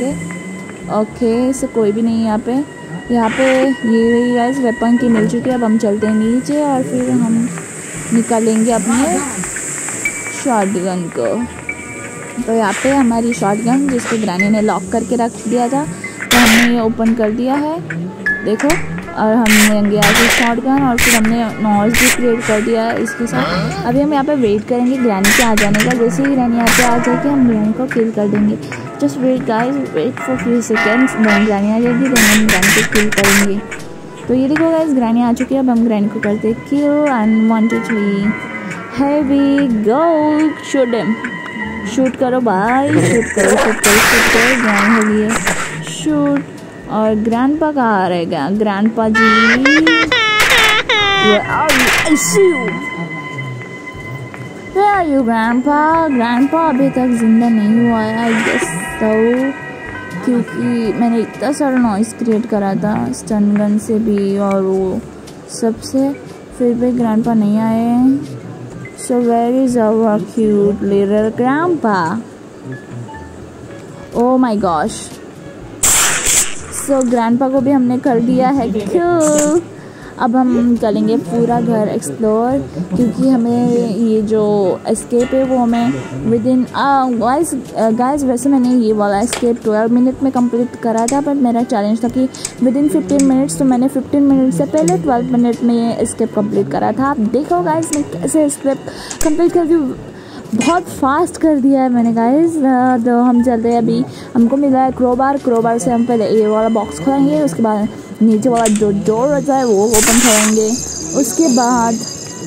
करेंगे। ओके, सो कोई भी नहीं यहाँ पे ये गाइस वेपन की मिल चुकी है। अब हम चलते हैं नीचे और फिर हम निकालेंगे अपने शॉटगन को। तो यहाँ पे हमारी शॉटगन जिसको ग्रैनी ने लॉक करके रख दिया था, तो हमने ये ओपन कर दिया है, देखो। और हमने गया कि शॉटगन और फिर हमने नॉइज़ भी क्रिएट कर दिया है इसके साथ। अभी हम यहाँ पे वेट करेंगे ग्रैनी के आ जाने का। जैसे ही ग्रैनी यहाँ पे आ जाएगी हम ग्रैनी को किल कर देंगे। Just wait guys, wait for few seconds. Granny आ जाएगी तो हम ग्रैनी को किल करेंगे। तो ये देखो गाइस, ग्रैनी आ चुकी है। अब हम ग्रैनी को करते हैं kill and 1 2 3 here we go। Shoot him, shoot करो भाई, शूट करो। ग्रैनी हो गई है शूट। और ग्रैंडपा कहाँ आ रहेगा? Grandpa ji I see you। Where are you grandpa? Grandpa अभी तक जिंदा नहीं हुआ है आई गेस तो, क्योंकि मैंने इतना सारा नॉइस क्रिएट करा था स्टन गन से भी और वो सबसे, फिर भी ग्रैंडपा नहीं आए। So where is our cute little grandpa? Oh my gosh। So grandpa को भी हमने कर दिया है किल। अब हम करेंगे पूरा घर एक्सप्लोर, क्योंकि हमें ये जो एस्केप है वो हमें विद इन गाइस वैसे मैंने ये वाला एस्केप 12 मिनट में कंप्लीट करा था, बट मेरा चैलेंज था कि विद इन 15 मिनट्स। तो मैंने 15 मिनट से पहले 12 मिनट में ये एस्केप कंप्लीट करा था। आप देखो गाइस मैं कैसे एस्केप कंप्लीट करती हूँ, बहुत फास्ट कर दिया है मैंने गाइस। तो हम चलते हैं, अभी हमको मिला है क्रोबार से हम पहले ये वाला बॉक्स खोलेंगे, उसके बाद नीचे वाला जो डोर रहता है वो ओपन करेंगे। उसके बाद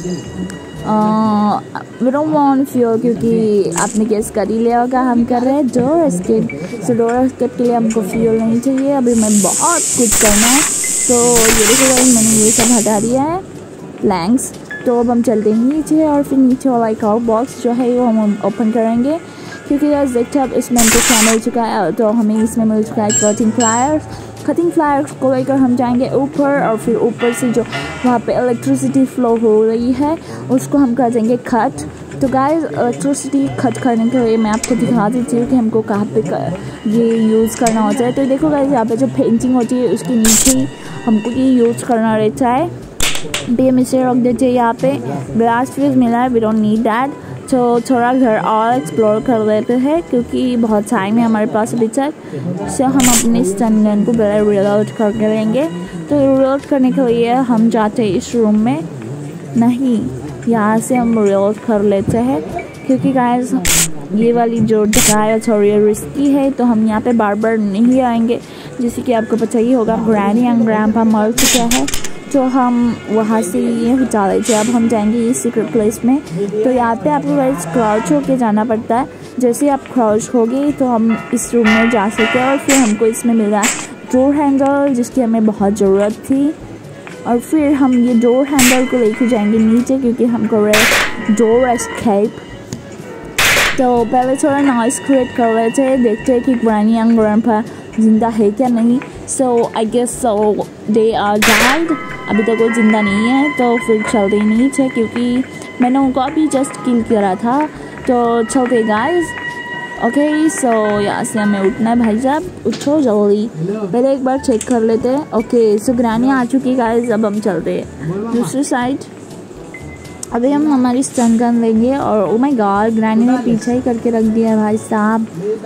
वी डोंट वांट फ्यूल, क्योंकि आपने गेस कर ही लिया होगा हम कर रहे हैं door escape. So door escape के लिए हमको फ्यूल नहीं चाहिए, अभी मैं बहुत कुछ करना है। तो ये देखो गाइस मैंने ये सब हटा दिया है प्लैंक्स। तो अब हम चलते हैं नीचे और फिर नीचे वाला एक और बॉक्स जो है वो हम ओपन करेंगे, क्योंकि गाइस देखते अब इसमें हमको क्या मिल चुका है। तो हमें इसमें मिल चुका है कटिंग फ्लायर्स को लेकर हम जाएंगे ऊपर, और फिर ऊपर से जो वहाँ पे इलेक्ट्रिसिटी फ्लो हो रही है उसको हम कर देंगे कट। तो गाइस इलेक्ट्रिसिटी कट करने के लिए मैं आपको दिखा देती हूँ कि हमको कहाँ पे ये यूज़ करना होता है। तो देखो गाइस यहाँ पे जो पेंटिंग होती है उसके नीचे ही हमको ये यूज़ करना रहता है। भी हम इसे रख देते हैं यहाँ पे। ब्लास्ट फ्यूज मिला है, वी डोंट नीड दैट। तो थोड़ा घर और एक्सप्लोर कर लेते हैं, क्योंकि बहुत टाइम है हमारे पास अभी तक। सो हम अपने स्टन गन को पहले रिलोड करके लेंगे। तो रिलोड करने के लिए हम जाते हैं इस रूम में, नहीं यहाँ से हम रिलोड कर लेते हैं, क्योंकि गाइस ये वाली जो जगह है थोड़ी रिस्की है। तो हम यहाँ पे बार बार नहीं आएंगे, जैसे कि आपको पता ही होगा ग्रैनी एंड ग्रैंडपा मर चुका है, तो हम वहाँ से ये हटा लेते हैं। अब हम जाएंगे इस सीक्रेट प्लेस में। तो यहाँ पे आपको गाइस क्राउच होके जाना पड़ता है। जैसे ही आप क्राउच होगे तो हम इस रूम में जा सकते हैं, और फिर हमको इसमें मिला डोर हैंडल जिसकी हमें बहुत ज़रूरत थी। और फिर हम ये डोर हैंडल को लेके जाएंगे नीचे, क्योंकि हमको डोर एस्केप। तो पहले थोड़ा नॉइस क्रिएट कर रहे थे, देखते हैं कि ग्रैनी एंड ग्रैंडपा जिंदा है क्या नहीं। So I guess so they are died, अभी तक वो जिंदा नहीं है। तो फिर चलते नहीं थे, क्योंकि मैंने उनको अभी जस्ट किल करा था। तो चलते गाइस। ओके सो यहाँ से हमें उठना है भाई साहब, उठो जल्दी। पहले एक बार चेक कर लेते हैं। ओके सो ग्रैनी आ चुकी गाइस, अब हम चलते हैं दूसरी साइड। अभी हम हमारी स्टन गन लेंगे, और ओ माय गॉड ग्रैनी ने पीछा ही करके रख दिया है भाई साहब।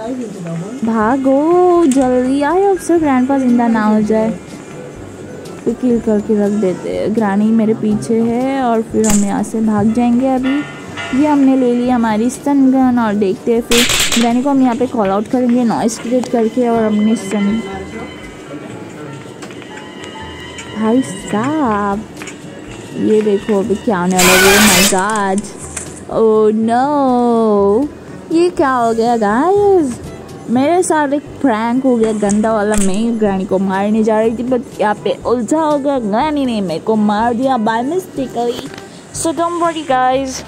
भागो जल्दी, आए अक्सर ग्रैंडपा जिंदा ना हो जाए तो किल करके रख देते हैं। ग्रैनी मेरे पीछे है, और फिर हम यहाँ से भाग जाएंगे। अभी ये हमने ले लिया हमारी स्टन गन, और देखते हैं फिर ग्रैनी को हम यहाँ पे कॉल आउट करेंगे नॉइस क्रिएट करके, और अपनी स्टन भाई साहब ये देखो अभी क्या होने वाला है। माय गॉड, ओह नो, ये क्या हो गया गाइस, मेरे साथ एक प्रैंक हो गया गंदा वाला। मैं ग्रैनी को मारने जा रही थी, बट यहाँ पे उल्टा हो गया, ग्रैनी ने मेरे को मार दिया by mistakenly. So don't worry guys,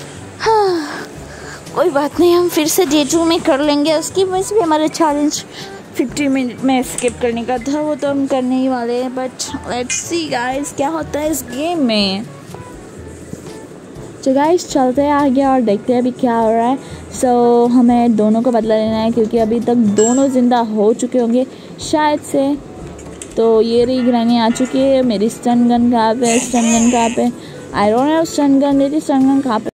कोई बात नहीं, हम फिर से डे 2 में कर लेंगे। उसकी वजह से भी हमारा चैलेंज 50 मिनट में स्किप करने का था, वो तो हम करने ही वाले हैं। बट लेट्स सी गाइस क्या होता है इस गेम में। तो गाइस चलते हैं आगे और देखते हैं अभी क्या हो रहा है। सो हमें दोनों को बदला लेना है क्योंकि अभी तक दोनों ज़िंदा हो चुके होंगे शायद से। तो ये रही ग्रैनी आ चुकी है। मेरी स्टन गन कहाँ पे? स्टन गन कहाँ पे? I don't have stun gun. मेरी स्टन गन कहाँ पे?